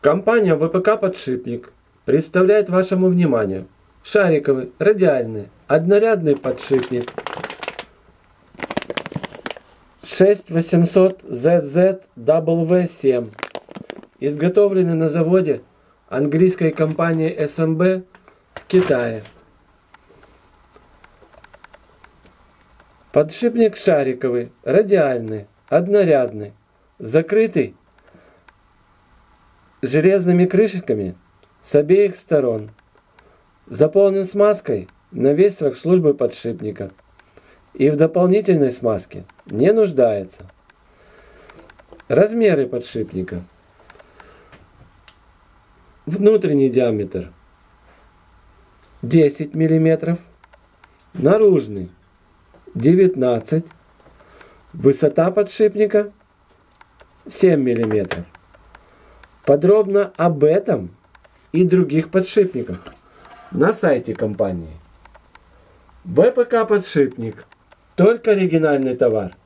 Компания ВПК «Подшипник» представляет вашему вниманию шариковый, радиальный, однорядный подшипник 6800ZZW7, изготовленный на заводе английской компании SMB в Китае. Подшипник шариковый, радиальный, однорядный, закрытый железными крышками с обеих сторон. Заполнен смазкой на весь срок службы подшипника и в дополнительной смазке не нуждается. Размеры подшипника. Внутренний диаметр 10 мм, наружный 19 мм, высота подшипника 7 мм. Подробно об этом и других подшипниках на сайте компании. ВПК «Подшипник». Только оригинальный товар.